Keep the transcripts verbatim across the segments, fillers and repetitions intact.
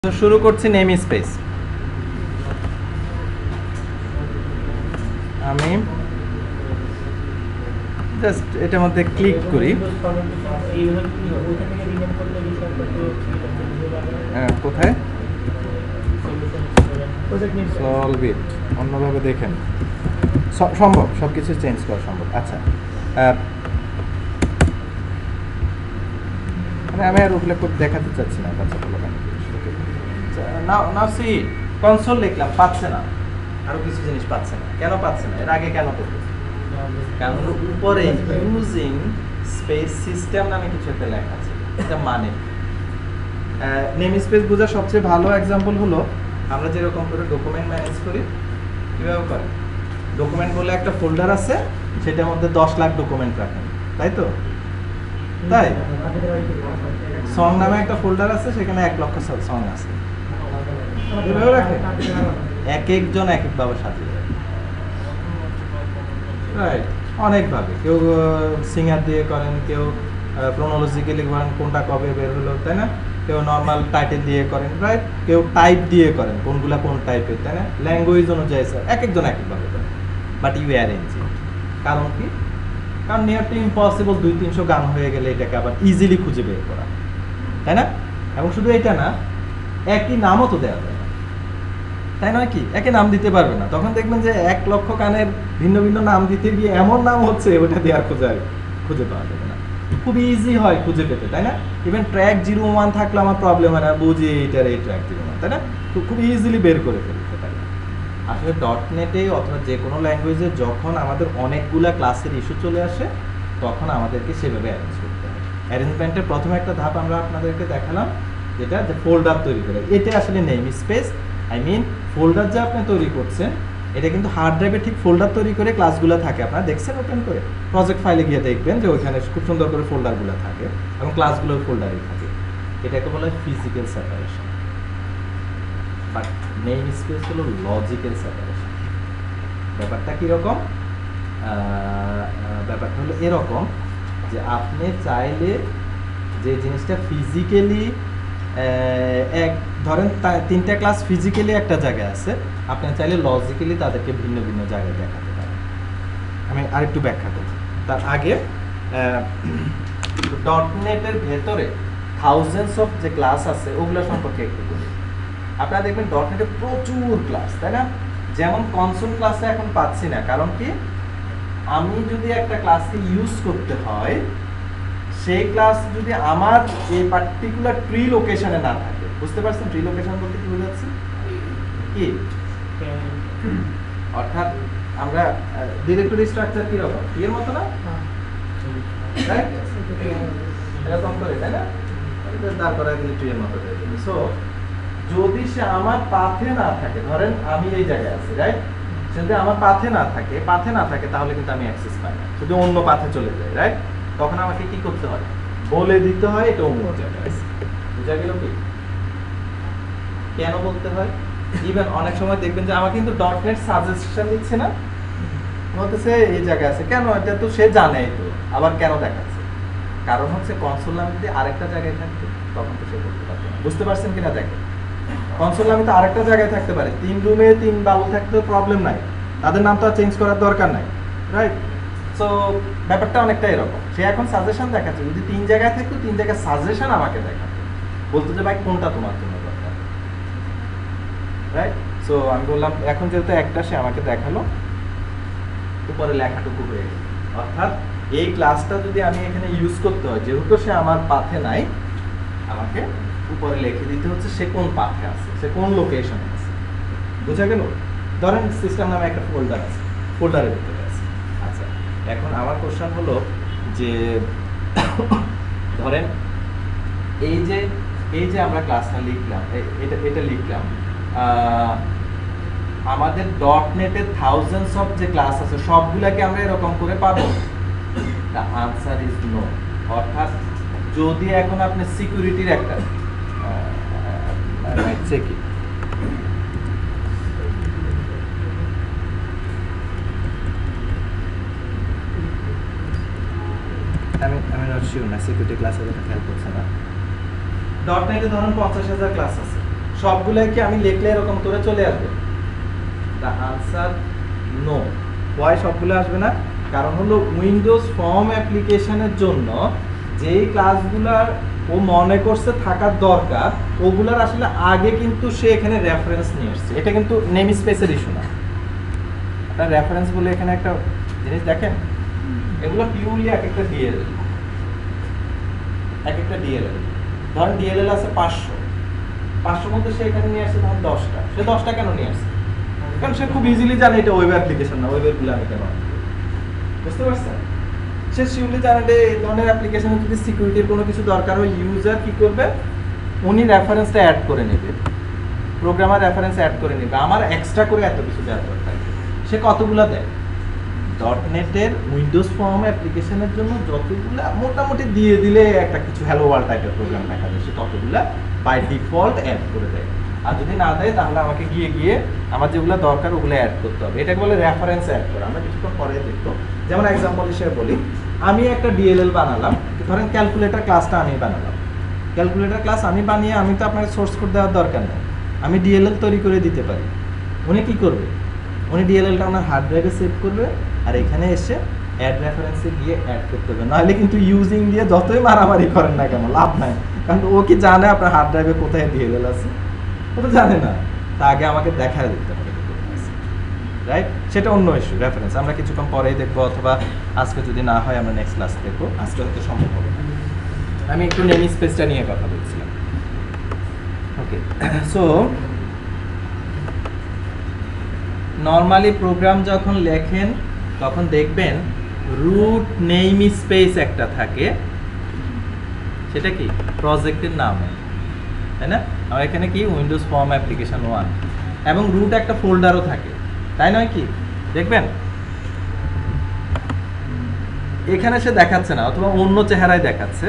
তো শুরু করছি নেম স্পেস। আমি জাস্ট এটার মধ্যে ক্লিক করি। হ্যাঁ, কোথায় সলভ ইট, অন্যভাবে দেখেন সম্ভব, সব কিছু চেঞ্জ করা সম্ভব। আচ্ছা, মানে আমি আর উল্লেখ করে দেখাতে চাচ্ছি না বাচ্চাগুলো। নাও নাও সি কনসোল লিখলাম, পাচ্ছে না, আরো কিছু জিনিস পাচ্ছে না। কেন পাচ্ছে না? এর আগে কেন করবে? কারণ উপরে ইউজিং স্পেস সিস্টেম নামে কিছু একটা লেখা আছে। এটা মানে নেম স্পেস বোঝার সবচেয়ে ভালো এক্সাম্পল হলো আমরা যেরকম করে ডকুমেন্ট ম্যানেজ করি। কীভাবে করে? ডকুমেন্ট বলে একটা ফোল্ডার আছে, সেটার মধ্যে দশ লাখ ডকুমেন্ট রাখেন, তাই তো? তাই সং নামে একটা ফোল্ডার আছে, সেখানে এক লক্ষ সং আছে। এভাবে রাখে, এক একজন এক একভাবে সাজিয়ে রাখে, রাইট? অনেকভাবে, কেউ সিঙ্গার দিয়ে করেন, কেউ ক্রোনোলজিক্যালি করেন, কোনটা কবে বের হলো, তাই না? কেউ নর্মাল টাইটেল দিয়ে করেন, রাইট? কেউ টাইপ দিয়ে করেন, কোনগুলা কোন টাইপের, তাই না? ল্যাঙ্গুয়েজ অনুযায়ী স্যার এক একজন এক একভাবে করেন। But you arrange it. কারণ কি? কারণ নিয়ার টু ইম্পসিবল দুই তিনশো গান হয়ে গেলে এটাকে আবার ইজিলি খুঁজে বের করা, তাই না? এবং শুধু এটা না, একই নামও তো দেওয়া যায় না, তাই নয় কি? একই নাম দিতে পারবে না। তখন দেখবেন যে এক লক্ষ গানের ভিন্ন ভিন্ন নাম দিতে গিয়ে এমন নাম হচ্ছে ওটা দিয়ে আর খুঁজে খুঁজে পাওয়া যাবে না। খুব ইজি হয় খুঁজে পেতে, তাই না? ইভেন ট্র্যাক জিরো ওয়ান থাকলে আমার প্রবলেম হয় না, বুঝি এইটার এই ট্র্যাক জিরো ওয়ান, তাই না? খুব ইজিলি বের করে ফেলতে পারি। আসলে ডট নেটে অথবা যে কোনো ল্যাঙ্গুয়েজে যখন আমাদের অনেকগুলা ক্লাসের ইস্যু চলে আসে, তখন আমাদেরকে সেভাবে অ্যারেঞ্জ করতে হয়। অ্যারেঞ্জমেন্টের প্রথম একটা ধাপ আমরা আপনাদেরকে দেখালাম, যেটা যে ফোল্ডার তৈরি করে। এটা আসলে name space, I mean folder যে আপনি তৈরি করছেন, এটা কিন্তু হার্ড ড্রাইভে ঠিক ফোল্ডার তৈরি করে ক্লাসগুলো থাকে। আপনারা দেখছেন ওপেন করে প্রজেক্ট ফাইলে গিয়ে দেখবেন যে ওইখানে খুব সুন্দর করে ফোল্ডারগুলো থাকে এবং ক্লাসগুলো ফোল্ডারেই থাকে। এটাকে বলা হয় physical separation. But name space হলো লজিক্যাল সেপারেশন। ব্যাপারটা কীরকম? ব্যাপারটা হলো এরকম যে আপনি চাইলে যে জিনিসটা ফিজিক্যালি এক ধরেন তিনটা ক্লাস ফিজিক্যালি একটা জায়গায় আছে, আপনি চাইলে লজিক্যালি তাদেরকে ভিন্ন ভিন্ন জায়গায় দেখাতে পারেন। আমি আরেকটু ব্যাখ্যা করছি তার আগে। ডট নেটের ভেতরে থাউজেন্ডস অফ যে ক্লাস আছে ওগুলো সম্পর্কে একটু বলি। আপনারা দেখবেন ডট নেটে প্রচুর ক্লাস, তাই না? যেমন কনসোল ক্লাসে এখন পাচ্ছি না, কারণ কি? আমি যদি একটা ক্লাসকে ইউজ করতে হয়, সেই ক্লাস যদি আমার এই পার্টিকুলার ট্রি লোকেশনে না থাকে, বুঝতে পারছেন ট্রি লোকেশন বলতে কি বোঝাচ্ছে? কি অর্থাৎ আমরা ডিরেক্টরি স্ট্রাকচার কি রকম ট্রি এর মতো না, রাইট? এরকম করে, তাই না? দাঁড় করা গেলে ট্রি এর মতো হয়ে যাবে। সো যদি সে আমার পাথে না থাকে, ধরেন আমি এই জায়গায় আছি, রাইট? যদি আমার পাথে না থাকে, পাথে না থাকে তাহলে কিন্তু আমি অ্যাক্সেস পাই না, যদি অন্য পাথে চলে যায়, রাইট? তখন আমাকে কি করতে হয়? বলে দিতে হয় এটা অন্য জায়গায় আছে। বুঝা গেল কি? কেন বলতে হয়? ইভেন অনেক সময় দেখবেন যে আমাকে কিন্তু ডট নেট সাজেশন দিচ্ছে না, বলতেছে এই জায়গায় আছে। কেন? এটা তো সে জানেই তো, আবার কেন দেখাচ্ছে? কারণ হচ্ছে কনসোল নামে যদি আরেকটা জায়গায় থাকতো তখন তো সে করতে পারতো না। বুঝতে পারছেন কিনা দেখেন, কনসোল নামে তো আরেকটা জায়গায় থাকতে পারে, তিন রুমে তিন বাবু থাকতে প্রবলেম নাই, তাদের নাম তো আর চেঞ্জ করার দরকার নাই, রাইট? সো ব্যাপারটা অনেকটা এরকম। সে এখন সাজেশন দেখাচ্ছে, যদি তিন জায়গায় থাকতো তিন জায়গায় সাজেশন আমাকে দেখাতো, বলতো যে ভাই কোনটা তোমার জন্য দরকার, রাইট? সো আমি বললাম এখন যেহেতু একটা সে আমাকে দেখালো, উপরে লেখাটুকু হয়ে গেল। অর্থাৎ এই ক্লাসটা যদি আমি এখানে ইউজ করতে হয়, যেহেতু সে আমার পাথে নাই, আমাকে উপরে লিখে দিতে হচ্ছে সে কোন পাথে আছে, সে কোন লোকেশনে আছে। বুঝা গেল? ধরেন সিস্টেম নামে একটা ফোল্ডার আছে, ফোল্ডারের ভিতরে আছে। আচ্ছা, এখন আমার কোশ্চেন হলো যে ধরেন এই যে এই যে আমরা ক্লাসটা লিখলাম, এটা এটা লিখলাম, আমাদের ডট নেটের থাউজেন্ডস অফ যে ক্লাস আছে সবগুলাকে আমরা এরকম করে পাবো? The answer is no. অর্থাৎ যদি এখন আপনি সিকিউরিটির একটা চেকিং আমি আমি নট শিওর না সিকিউরিটি ক্লাসে এটা খেয়াল করছে না। ডট নেটে ধরুন পঞ্চাশ হাজার ক্লাস আছে, সবগুলাই কি আমি লিখলে এরকম করে চলে আসবে? The answer no. ওয়াই সবগুলো আসবে না? কারণ হলো উইন্ডোজ ফর্ম অ্যাপ্লিকেশনের জন্য যেই ক্লাসগুলার ও মনে করছে থাকার দরকার ওগুলার আসলে আগে কিন্তু সে এখানে রেফারেন্স নিয়ে আসছে। এটা কিন্তু নেম স্পেসের ইস্যু না। আপনার রেফারেন্স বলে এখানে একটা জিনিস দেখেন, এগুলো পিউরলি এক একটা ডিএলএল, এক একটা ডিএলএল। ধরেন ডিএলএল আছে পাঁচশো, পাঁচশোর মধ্যে সে এখানে নিয়ে আসছে ধরেন দশটা। সে দশটা কেন নিয়ে আসছে? কারণ সে খুব ইজিলি জানে এটা ওয়েব অ্যাপ্লিকেশন না, ওয়েবের গুলো আমি কেন, বুঝতে পারছেন? সে শিউরলি জানে যে এই ধরনের অ্যাপ্লিকেশনে যদি সিকিউরিটির কোনো কিছু দরকার হয় ইউজার কি করবে, উনি রেফারেন্সটা অ্যাড করে নেবে, প্রোগ্রামার রেফারেন্স অ্যাড করে নেবে, আমার এক্সট্রা করে এত কিছু দেওয়ার দরকার। সে কতগুলো দেয়? ডট নেটের উইন্ডোজ ফর্ম অ্যাপ্লিকেশনের জন্য যতগুলো মোটামুটি দিয়ে দিলে একটা কিছু হ্যালো ওয়ার্ল্ড টাইপের প্রোগ্রাম দেখা যায়, সে ততগুলো বাই ডিফল্ট অ্যাড করে দেয়। আর যদি না দেয় তাহলে আমাকে গিয়ে গিয়ে আমার যেগুলো দরকার ওগুলো অ্যাড করতে হবে। এটাকে বলে রেফারেন্স অ্যাড করা। আমরা কিছুক্ষণ পরে দেখবো। যেমন এক্সাম্পল হিসেবে বলি, আমি একটা ডিএলএল বানালাম, ধরেন ক্যালকুলেটর ক্লাসটা আমি বানালাম। ক্যালকুলেটর ক্লাস আমি বানিয়ে আমি তো আপনাকে সোর্স কোড দেওয়ার দরকার নেই, আমি ডিএলএল তৈরি করে দিতে পারি। উনি কি করবে? উনি ডিএলএলটা আপনার হার্ড ড্রাইভে সেভ করবে আর এখানে এসে অ্যাড রেফারেন্সে গিয়ে অ্যাড করতে হবে। নাহলে কিন্তু ইউজিং দিয়ে যতই মারামারি করেন না কেন লাভ নাই, কারণ ও কি জানে আপনার হার্ড ড্রাইভে কোথায় ডিএলএল আছে? ও তো জানে না। তা আগে আমাকে দেখা দিতে হবে, রাইট? সেটা অন্য ইস্যু, রেফারেন্স আমরা কিছুক্ষণ পরেই দেখবো, অথবা আজকে যদি না হয় আমরা নেক্সট ক্লাস দেখবো। আজকে হয়তো সম্ভব হবে না। আমি একটু নেম স্পেসটা নিয়ে কথা বলছিলাম। ওকে, সো নর্মালি প্রোগ্রাম যখন লেখেন তখন দেখবেন রুট নেম স্পেস একটা থাকে, সেটা কি প্রজেক্টের নাম, তাই না? আমার এখানে কি উইন্ডোজ ফর্ম অ্যাপ্লিকেশন ওয়ান, এবং রুট একটা ফোল্ডারও থাকে, তাই নয় কি? দেখবেন এখানে সে দেখাচ্ছে না, অথবা অন্য চেহারায় দেখাচ্ছে।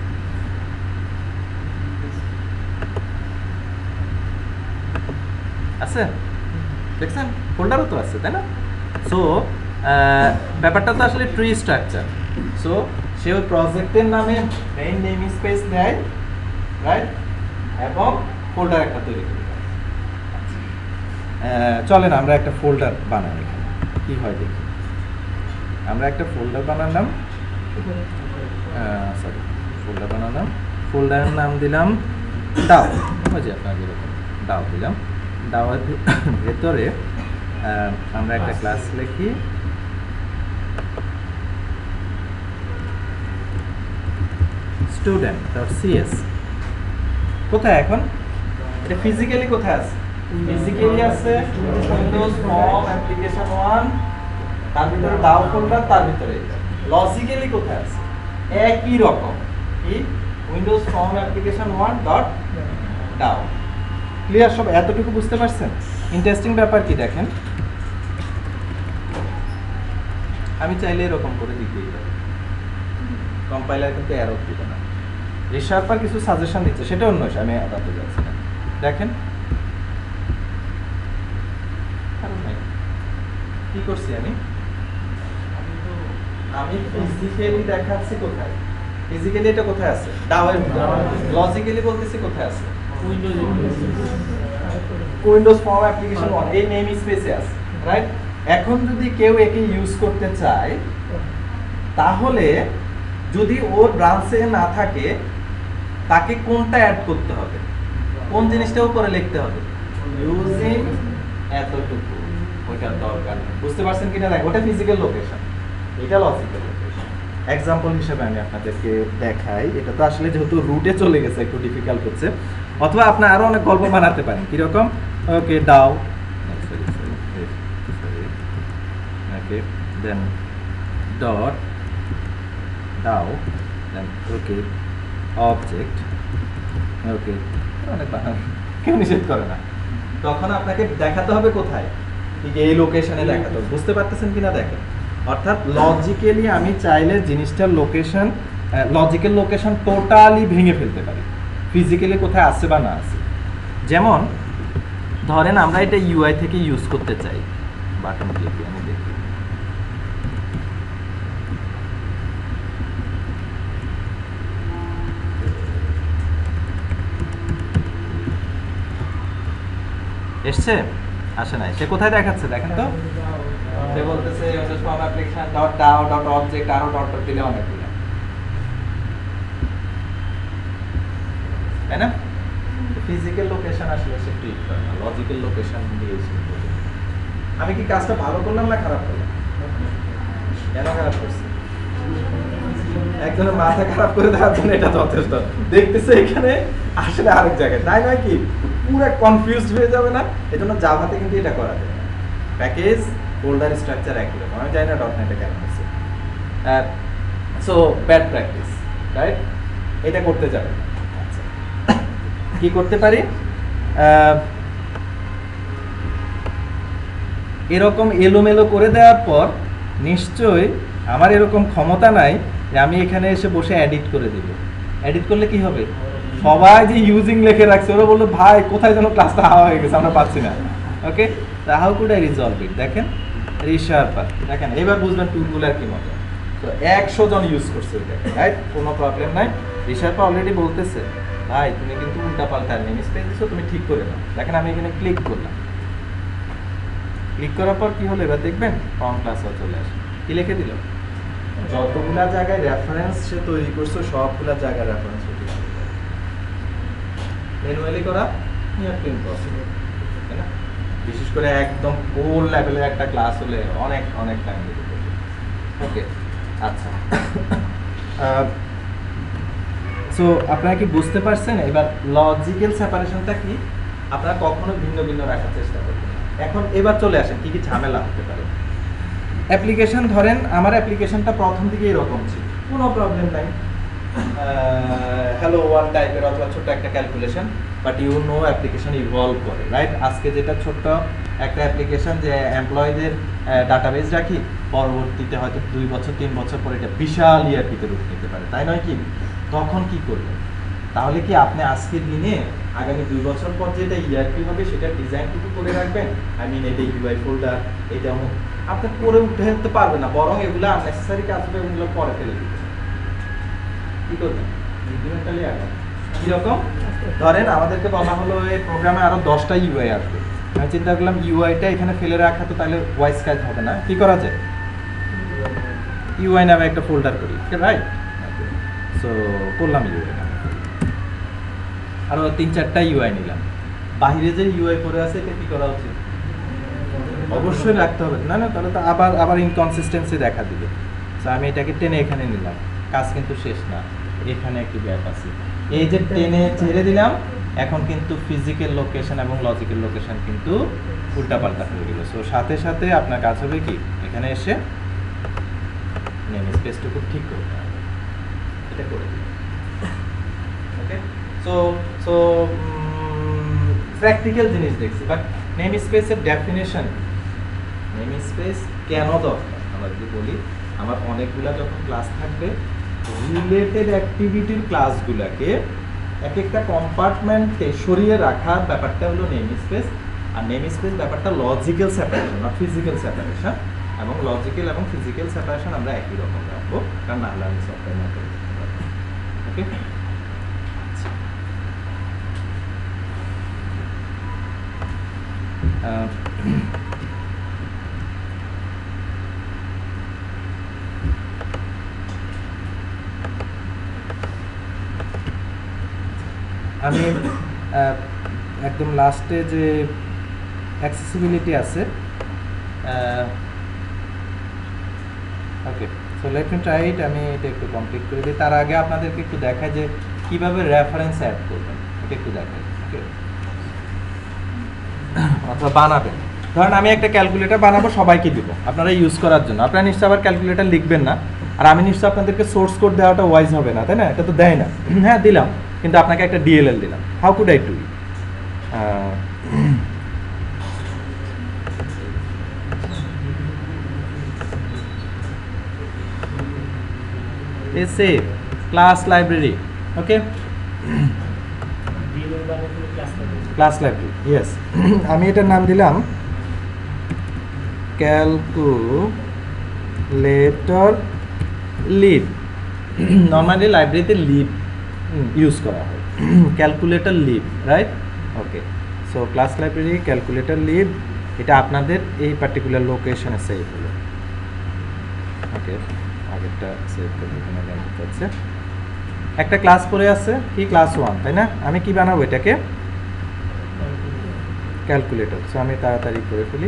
আছে দেখছেন, ফোল্ডারও তো আছে, তাই না? সো ব্যাপারটা তো আসলে ট্রি স্ট্রাকচার। সো সে ওই প্রজেক্টের নামে মেইন নেম স্পেস দেয়, রাইট, এবং ফোল্ডার একটা তৈরি করে। চলেন আমরা একটা ফোল্ডার বানাই, এখানে কি হয় দেখি। আমরা একটা ফোল্ডার বানালাম, সরি ফোল্ডার বানালাম, ফোল্ডারের নাম দিলাম ডাও, ওই যে আপনার যেরকম ডাও দিলাম। ডাওয়ার ভেতরে আমরা একটা ক্লাস লিখি স্টুডেন্ট ডট সিএস। কোথায় এখন এটা ফিজিক্যালি কোথায় আছে? ফিজিক্যালি আছে উইন্ডোজ ফর্ম অ্যাপ্লিকেশন ওয়ান, তার ভিতরে ডাও ফোল্ডার, তার ভিতরে। লজিক্যালি কোথায় আছে? একই রকম, কি Windows form application one dot DAO. Clear? সব এতটুকু বুঝতে পারছেন? ইন্টারেস্টিং ব্যাপার কি দেখেন, আমি চাইলে এরকম করে দিতেই পারি, কম্পাইলার কিন্তু এরর দিবে না। রিশার্পার কিছু সাজেশন দিচ্ছে, সেটা অন্য বিষয়, আমি আদাতে যাচ্ছি না। দেখেন কি করছি আমি, আমি ফিজিক্যালি দেখাচ্ছি কোথায়, ফিজিক্যালি এটা কোথায় আছে? ডাওয়ের ভিতরে। লজিক্যালি বলতেছি কোথায় আছে? Windows Windows form application one, এই নেম স্পেসে আছে, রাইট? এখন যদি কেউ একে ইউজ করতে চায়, তাহলে যদি ওর ব্রাঞ্চে না থাকে, তাকে কোনটা অ্যাড করতে হবে, কোন জিনিসটা উপরে লিখতে হবে? ইউজিং এতটুকু, ওইটার দরকার নেই। বুঝতে পারছেন কিনা? দেখ, ওটা ফিজিক্যাল লোকেশন, এটা লজিক্যাল লোকেশন। এক্সাম্পল হিসেবে আমি আপনাদেরকে দেখাই, এটা তো আসলে যেহেতু রুটে চলে গেছে একটু ডিফিকাল্ট হচ্ছে, অথবা আপনি আরো অনেক গল্প বানাতে পারেন। কিরকম? Okay DAO, okay then dot DAO, then okay object, okay অনেক বানান, কেউ নিষেধ করে না। তখন আপনাকে দেখাতে হবে কোথায়, এই লোকেশনে দেখাতে হবে। বুঝতে পারতেছেন কিনা দেখেন? অর্থাৎ লজিক্যালি আমি চাইলে জিনিসটার লোকেশন, লজিক্যাল লোকেশন টোটালি ভেঙে ফেলতে পারি, ফিজিক্যালি কোথায় আছে বা না আছে। যেমন ধরেন আমরা এটা ইউআই থেকে ইউজ করতে চাই, বাটন ক্লিক আমি দেখি, এসছে? আসে নাই। সে কোথায় দেখাচ্ছে দেখেন তো? সে বলতেছে form application dot DAO dot object আরো ডট ডট দিলে অনেকগুলো, তাই না? ফিজিক্যাল লোকেশন আসলে সে ট্রিট করে না, লজিক্যাল লোকেশন দিয়ে সে করে। আমি কি কাজটা ভালো করলাম না খারাপ করলাম? কেন খারাপ করছি? একজনের মাথা খারাপ করে দেওয়ার জন্য এটা যথেষ্ট। দেখতেছে এখানে আসলে আরেক জায়গায়, তাই নয় কি? পুরো কনফিউজড হয়ে যাবে না? এজন্য জাভাতে কিন্তু এটা করা যায়। প্যাকেজ ফোল্ডার স্ট্রাকচার একই রকম। আমি জানি না ডট নেটে কেন আছে। So bad practice, right? এটা করতে যাবে। আচ্ছা, কি করতে পারি? এরকম এলোমেলো করে দেওয়ার পর নিশ্চয়ই আমার এরকম ক্ষমতা নাই যে আমি এখানে এসে বসে এডিট করে দেব। এডিট করলে কি হবে? সবাই যে ইউজিং লিখে রাখছে ওরা বললো ভাই কোথায় যেন ক্লাসটা হাওয়া হয়ে গেছে, আমরা পাচ্ছি না। ওকে, তা how could I resolve it? দেখেন রিশার্পার, দেখেন এবার বুঝবেন টুলগুলার কি মতো। তো একশো জন ইউজ করছে এটা, রাইট? কোনো প্রবলেম নাই। রিশার্পার অলরেডি বলতেছে ভাই তুমি কিন্তু উল্টা পাল্টা নেম স্পেস দিছো, তুমি ঠিক করে নাও। দেখেন আমি এখানে ক্লিক করলাম, ক্লিক করার পর কি হলো এবার দেখবেন ফর্ম ক্লাস চলে আসে। কি লিখে দিল? যতগুলা জায়গায় রেফারেন্স সে তৈরি করছে সবগুলা জায়গায় রেফারেন্স তৈরি করে ম্যানুয়ালি করা নিয়ার টু ইম্পসিবল, তাই না? বিশেষ করে একদম কোর লেভেলের একটা ক্লাস হলে অনেক অনেক টাইম দিতে হবে। ওকে, আচ্ছা, সো আপনারা কি বুঝতে পারছেন? এবার লজিক্যাল সেপারেশনটা কি আপনারা কখনো ভিন্ন ভিন্ন রাখার চেষ্টা করবেন। এখন এবার চলে আসেন কি কি ঝামেলা হতে পারে। অ্যাপ্লিকেশন ধরেন আমার অ্যাপ্লিকেশনটা প্রথম দিকে এরকম ছিল, কোনো প্রবলেম নাই, হ্যালো ওয়ান টাইপের অথবা ছোট্ট একটা calculation, but you know application evolve করে, রাইট? আজকে যেটা ছোট্ট একটা অ্যাপ্লিকেশন যে এমপ্লয়ীদের ডাটাবেজ রাখি, পরবর্তীতে হয়তো দুই বছর তিন বছর পরে এটা বিশাল ইআরপিতে রূপ নিতে পারে, তাই নয় কি? তখন কি করবেন? তাহলে কি আপনি আজকের দিনে আগামী দুই বছর পর যেটা ইআরপি হবে সেটা ডিজাইনটুকু করে রাখবেন? আই মিন এটা ইউআই ফোল্ডার, এটা আপনি করে উঠে যেতে পারবেন না, বরং এগুলো আননেসেসারি কাজ হবে, এগুলো পরে ফেলে দিবেন। কি করবেন? ইনক্রিমেন্টালি আগান। কিরকম? ধরেন আমাদেরকে বলা হলো এই প্রোগ্রামে আরো দশটা ইউআই আসবে, আমি চিন্তা করলাম ইউআইটা এখানে ফেলে রাখা তো তাহলে ওয়াইজ কাজ হবে না, কি করা যায়? ইউআই নামে একটা ফোল্ডার করি, রাইট? সো করলাম ইউআই নামে, আরো তিন চারটা ইউআই নিলাম। বাহিরে যে ইউআই পড়ে আছে এটা কি করা উচিত? অবশ্যই রাখতে হবে, না না তাহলে তো আবার আবার ইনকনসিস্টেন্সি দেখা দিবে। সো আমি এটাকে টেনে এখানে নিলাম, কাজ কিন্তু শেষ না, এখানে একটু গ্যাপ আছে। এই যে টেনে ছেড়ে দিলাম, এখন কিন্তু ফিজিক্যাল লোকেশন এবং লজিক্যাল লোকেশন কিন্তু উল্টাপাল্টা হয়ে গেল। সো সাথে সাথে আপনার কাজ হবে কি, এখানে এসে নেম স্পেসটুকু ঠিক করতে হবে, এটা করে দিন। ওকে, সো সো প্র্যাকটিক্যাল জিনিস দেখছি, বাট নেম স্পেসের ডেফিনেশন, নেম স্পেস কেন দরকার আমরা যদি বলি, আমার অনেকগুলা যখন ক্লাস থাকবে রিলেটেড অ্যাক্টিভিটির ক্লাসগুলোকে এক একটা কম্পার্টমেন্টে সরিয়ে রাখার ব্যাপারটা হলো নেম স্পেস। আর নেম স্পেস ব্যাপারটা লজিক্যাল সেপারেশন আর ফিজিক্যাল সেপারেশন, এবং লজিক্যাল এবং ফিজিক্যাল সেপারেশন আমরা একই রকম রাখবো, কারণ না হলে আমি সফটওয়্যার না করে দিতে পারবো। ওকে, আমি একদম লাস্টে যে অ্যাক্সেসিবিলিটি আছে, okay, so let me try it. আমি এটা একটু কমপ্লিট করে দিই, তার আগে আপনাদেরকে একটু দেখাই যে কীভাবে রেফারেন্স অ্যাড করবেন, এটা একটু দেখাই। ওকে, অথবা বানাবেন। ধরেন আমি একটা ক্যালকুলেটর বানাবো সবাইকে দিব আপনারা ইউজ করার জন্য, আপনারা নিশ্চয় আবার ক্যালকুলেটর লিখবেন না, আর আমি নিশ্চয় আপনাদেরকে সোর্স কোড দেওয়াটা ওয়াইজ হবে না, তাই না? এটা তো দেয় না। হ্যাঁ দিলাম, কিন্তু আপনাকে একটা ডিএলএল দিলাম। How could I do it? এসে class library, okay, class library, yes. আমি এটার নাম দিলাম ক্যালকুলেটর লিব। নর্মালি লাইব্রেরিতে লিব ইউজ করা হয়, calculator lib, right? Okay, so so class library calculator lib, এটা আপনাদের এই পার্টিকুলার লোকেশনে সেভ হলো। ওকে, আগেরটা সেভ করে এখানে জানতে হচ্ছে একটা ক্লাস পড়ে আছে কি ক্লাস ওয়ান, তাই না? আমি কি বানাবো এটাকে ক্যালকুলেটর। সো আমি তাড়াতাড়ি করে ফেলি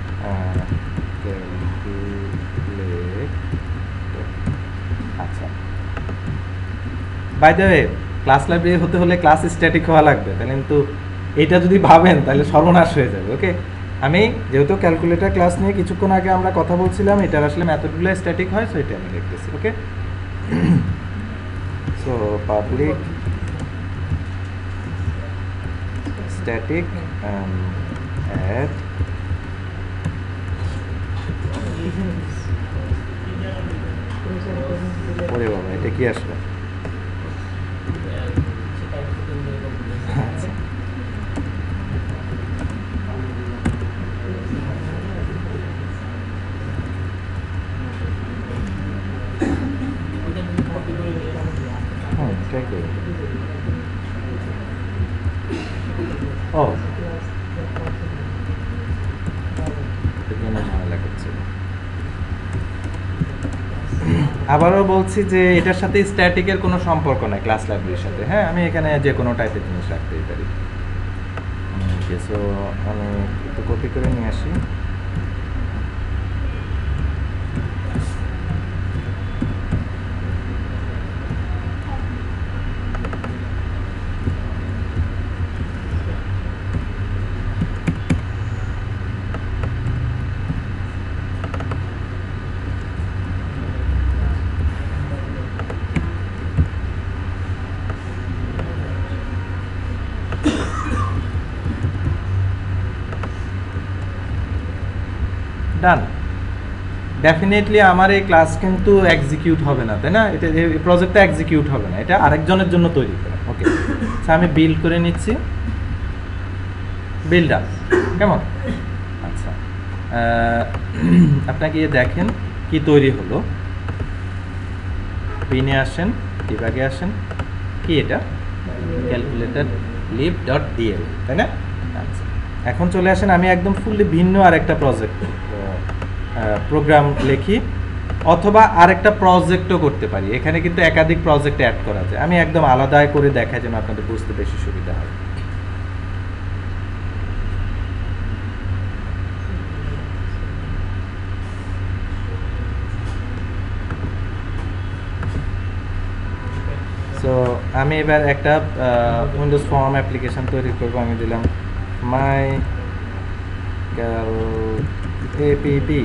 আচ্ছা। By the way, class library হতে হলে ক্লাস স্ট্যাটিক হওয়া লাগবে, তাহলে কিন্তু এটা যদি ভাবেন তাহলে সর্বনাশ হয়ে যাবে। ওকে, আমি যেহেতু ক্যালকুলেটর ক্লাস নিয়ে কিছুক্ষণ আগে আমরা কথা বলছিলাম, এটার আসলে মেথডগুলো স্ট্যাটিক হয়, সো এটা আমি লিখতেছি। Okay, so public static add ওরে বাবা, এটা কি আসবে? ও ঝামেলা করছে। আবারও বলছি যে এটার সাথে স্ট্যাটিকের কোনো সম্পর্ক নাই ক্লাস লাইব্রেরির সাথে। হ্যাঁ, আমি এখানে যে কোনো টাইপের জিনিস রাখতেই পারি। ওকে, সো আমি একটু কপি করে নিয়ে আসি। ডান। ডেফিনেটলি আমার এই ক্লাস কিন্তু এক্সিকিউট হবে না, তাই না? এটা এই প্রজেক্টটা এক্সিকিউট হবে না, এটা আরেকজনের জন্য তৈরি করা। ওকে, আচ্ছা আমি বিল্ড করে নিচ্ছি। বিল্ড আপ কেমন? আচ্ছা, আপনাকে দেখেন কি তৈরি হলো। বিনে আসেন, ডিবাগে আসেন, কি এটা ক্যালকুলেটর লিভ ডট ডিএল, তাই না? আচ্ছা, এখন চলে আসেন, আমি একদম ফুললি ভিন্ন আরেকটা প্রজেক্ট প্রোগ্রাম লিখি, অথবা আরেকটা প্রজেক্টও করতে পারি। এখানে কিন্তু একাধিক প্রজেক্ট অ্যাড করা যায়। আমি একদম আলাদা করে দেখাই যেন আপনাদের বুঝতে বেশি সুবিধা হয়। সো আমি এবার একটা উইন্ডোজ ফর্ম অ্যাপ্লিকেশন তৈরি করবো। আমি দিলাম মাই ক্যাল এপিপি,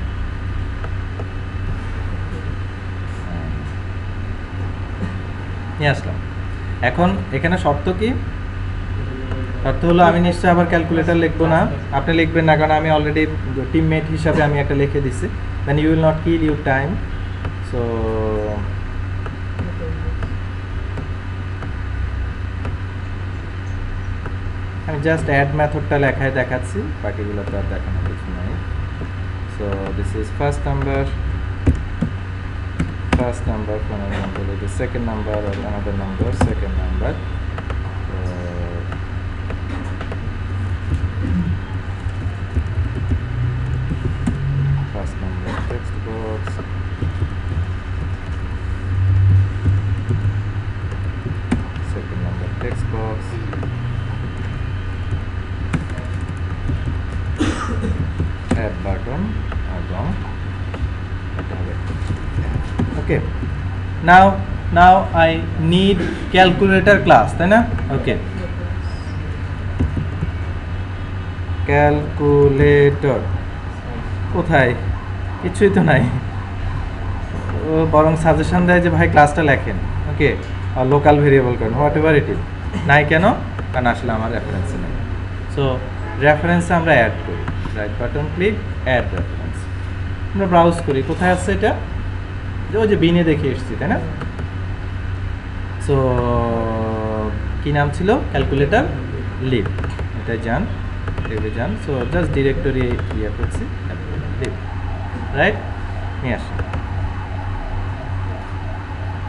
নিয়ে আসলাম। এখন এখানে শর্ত কি? শর্ত হলো আমি নিশ্চয়ই আবার ক্যালকুলেটর লিখবো না। আপনি লিখবেন না, কারণ আমি অলরেডি টিমমেট হিসাবে আমি একটা লিখে দিছি। Then you will not kill your time. So আমি জাস্ট অ্যাড মেথডটা লেখায় দেখাচ্ছি, বাকিগুলো তো আর দেখানোর কিছু নাই। So this is first number, first number, for example, the second number or another number, second number. Uh, first number text box, second number text box, add button, এবং okay, now now I need calculator class, তাই না? okay, calculator কোথায়? কিছুই তো নাই। ও বরং suggestion দেয় যে ভাই ক্লাসটা লেখেন। ওকে, আর লোকাল ভেরিয়েবল করেন, হোয়াট এভার ইট ইজ। নাই কেন? কারণ আসলে আমার রেফারেন্স নেই। সো রেফারেন্সে আমরা অ্যাড করি, right button click, add reference. আমরা ব্রাউজ করি, কোথায় আছে এটা? ওই যে বিনে দেখে এসেছি, তাই না? সো কি নাম ছিল? Calculator lib. এটা যান, লিভে যান। সো জাস্ট ডিরেক্টরি ইয়ে করছি, লিভ, রাইট? নিয়ে আসি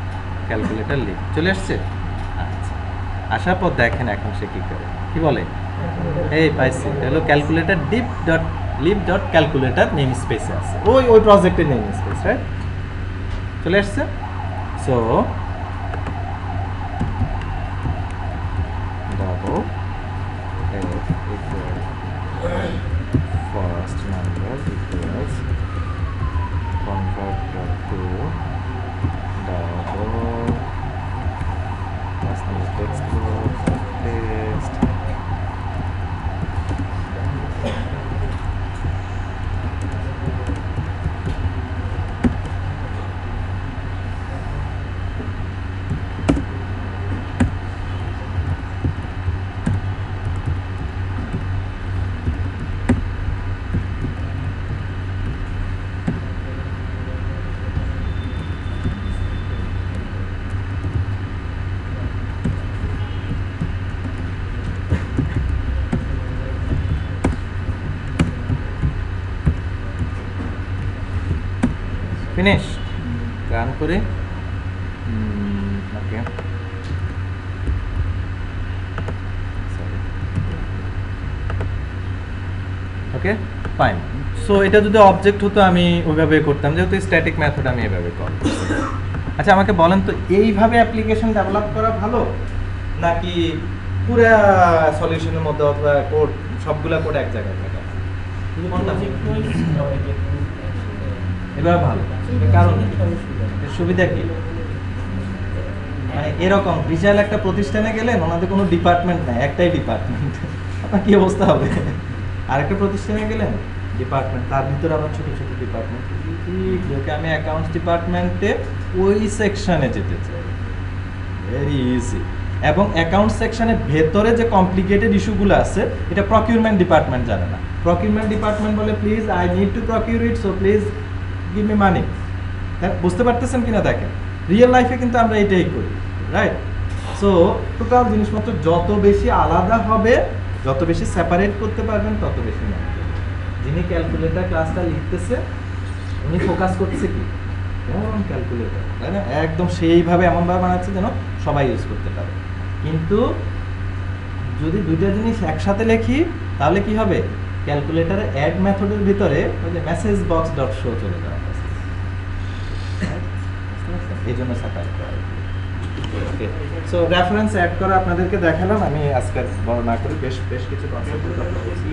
ক্যালকুলেটর লিভ, চলে আসছে। আচ্ছা, আসার পর দেখেন এখন সে কী করে, কি বলে এই পাইছি, হলো calculator dip dot lib dot calculator name স্পেসে আছে, ওই ওই প্রজেক্টের নেম স্পেস, রাইট? চলে আসছে। So double f equal first number equals convert to double first number text box text finish. Run করে ওকে, ওকে ফাইন। সো এটা যদি অবজেক্ট হতো আমি ওইভাবে করতাম, যেহেতু স্ট্যাটিক মেথড আমি এভাবে কল। আচ্ছা আমাকে বলেন তো, এইভাবে অ্যাপ্লিকেশন ডেভেলপ করা ভালো নাকি পুরা সলিউশনের মধ্যে অথবা কোড সবগুলা কোড এক জায়গায় থাকা? এবার ভালো, কারণ সুবিধা কি, মানে এরকম বিশাল একটা প্রতিষ্ঠানে গেলেন, ওনাদের কোনো ডিপার্টমেন্ট নাই, একটাই ডিপার্টমেন্ট, আপনার কি অবস্থা হবে? আরেকটা প্রতিষ্ঠানে গেলেন ডিপার্টমেন্ট, তার ভিতরে আবার ছোট ছোট ডিপার্টমেন্ট, ঠিক আমি অ্যাকাউন্টস ডিপার্টমেন্টে ওই সেকশনে যেতে চাই, ভেরি ইজি। এবং অ্যাকাউন্ট সেকশনের ভেতরে যে কমপ্লিকেটেড ইস্যুগুলো আছে, এটা প্রকিউরমেন্ট ডিপার্টমেন্ট জানে না। প্রকিউরমেন্ট ডিপার্টমেন্ট বলে please I need to procure it, so please give me money. বুঝতে পারতেছেন কিনা দেখেন, রিয়েল লাইফে কিন্তু আমরা এটাই করি, রাইট? সো টোটাল জিনিসপত্র যত বেশি আলাদা হবে, যত বেশি সেপারেট করতে পারবেন, তত বেশি মনে হবে। যিনি ক্যালকুলেটর ক্লাসটা লিখতেছে উনি ফোকাস করছে কি, কোন ক্যালকুলেটর, তাই না? একদম সেইভাবে এমনভাবে বানাচ্ছে যেন সবাই ইউজ করতে পারে। কিন্তু যদি দুইটা জিনিস একসাথে লিখি তাহলে কি হবে, ক্যালকুলেটরে অ্যাড মেথডের ভিতরে ওই যে মেসেজ বক্স ডট শো চলে যাওয়া, এই জন্য সেপারেট করা। ওকে, সো রেফারেন্স অ্যাড করা আপনাদেরকে দেখালাম, আমি আজকে বড় না করি, বেশ বেশ কিছু কনসেপ্ট কথা বলছি।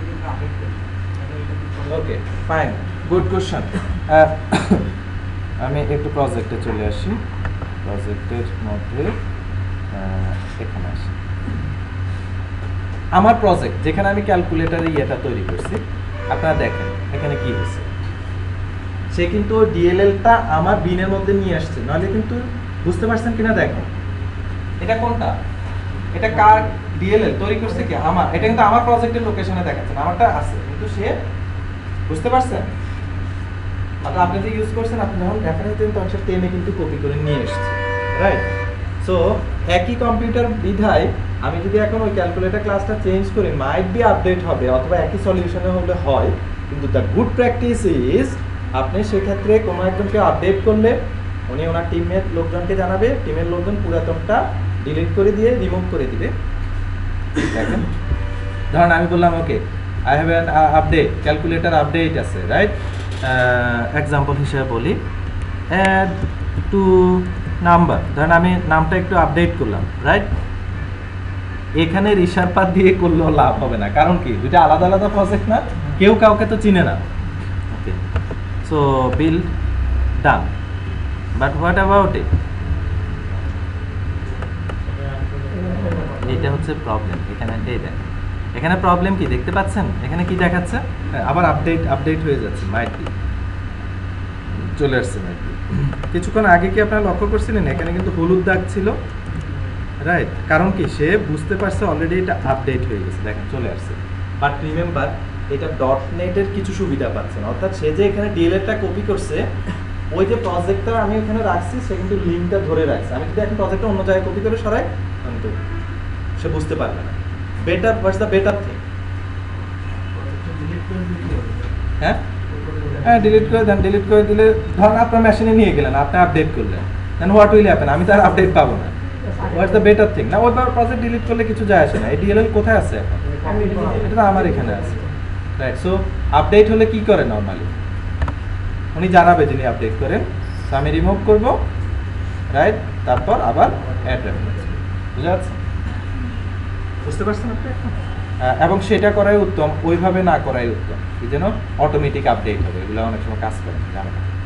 Okay fine, good question. আমি একটু প্রজেক্টে চলে আসি, প্রজেক্টের মধ্যে এখানে আসি। আমার প্রজেক্ট যেখানে আমি ক্যালকুলেটরে ইয়েটা তৈরি করছি, আপনারা দেখেন এখানে কি হয়েছে, সে কিন্তু ডিএলএলটা আমার বিনের মধ্যে নিয়ে আসছে, নাহলে কিন্তু বুঝতে পারছেন কিনা দেখেন, এটা কোনটা, এটা কার ডিএলএল তৈরি করছে কি আমার, এটা কিন্তু আমার প্রজেক্টের লোকেশনে দেখাচ্ছে, আমারটা আছে কিন্তু সে, বুঝতে পারছেন? মানে আপনি যে ইউজ করছেন, আপনি যখন রেফারেন্স দেন তখন সে টেনে কিন্তু কপি করে নিয়ে এসেছে, রাইট? সো একই কম্পিউটার বিধায় আমি যদি এখন ওই ক্যালকুলেটর ক্লাসটা চেঞ্জ করি, মাইট বি আপডেট হবে অথবা একই সলিউশনে হলে হয়, কিন্তু দ্য গুড প্র্যাকটিস ইজ আপনি সেক্ষেত্রে কোনো একজনকে আপডেট করলে উনি ওনার টিমের লোকজনকে জানাবে, টিমের লোকজন পুরাতনটা ডিলিট করে দিয়ে রিমুভ করে দিবে। দেখেন ধরুন আমি বললাম okay I have an update, calculator update আছে, রাইট? এক্সাম্পল হিসেবে বলি অ্যাড টু নাম্বার, ধরেন আমি নামটা একটু আপডেট করলাম, রাইট? এখানে রিসার্পার দিয়ে করলেও লাভ হবে না, কারণ কি দুইটা আলাদা আলাদা প্রজেক্ট না, কেউ কাউকে তো চিনে না। Okay, so build done, but what about it, এটা হচ্ছে প্রবলেম। এখানে এই দেখ, এখানে প্রবলেম কি দেখতে পাচ্ছেন, এখানে কি দেখাচ্ছে, আবার আপডেট আপডেট হয়ে যাচ্ছে, মাইট বি চলে আসছে, মাইট বি। কিছুক্ষণ আগে কি আপনারা লক্ষ্য করছিলেন এখানে কিন্তু হলুদ দাগ ছিল, রাইট? কারণ কি সে বুঝতে পারছে অলরেডি এটা আপডেট হয়ে গেছে, দেখেন চলে আসছে। বাট রিমেম্বার এটা ডট নেটের কিছু সুবিধা পাচ্ছে না, অর্থাৎ সে যে এখানে ডিএলএলটা কপি করছে, ওই যে প্রজেক্টটা আমি ওখানে রাখছি সে কিন্তু লিঙ্কটা ধরে রাখছে। আমি যদি এখন প্রজেক্টটা অন্য জায়গায় কপি করে সরাই, কিন্তু সে বুঝতে পারবে না। Better what's the better thing, হ্যাঁ হ্যাঁ ডিলিট করে দেন। ডিলিট করে দিলে ধরুন আপনার মেশিনে নিয়ে গেলেন, আপনি আপডেট করলেন, দেন হোয়াট উইল হ্যাপেন, আমি তো আর আপডেট পাবো না, হোয়াটস দ্য বেটার থিং না ওইবার প্রজেক্ট ডিলিট করলে কিছু যায় আসে না এই ডিএলএল কোথায় আছে এখন এটা তো আমার এখানে আছে রাইট সো আপডেট হলে কি করে নরমালি উনি জানাবে যিনি আপডেট করেন সো আমি রিমুভ করব রাইট তারপর আবার অ্যাড রেফারেন্স বুঝা যাচ্ছে বুঝতে পারছেন আপনি এবং সেটা করাই উত্তম ওইভাবে না করাই উত্তম কি যেন অটোমেটিক আপডেট হবে এগুলো অনেক সময় কাজ করে জানেন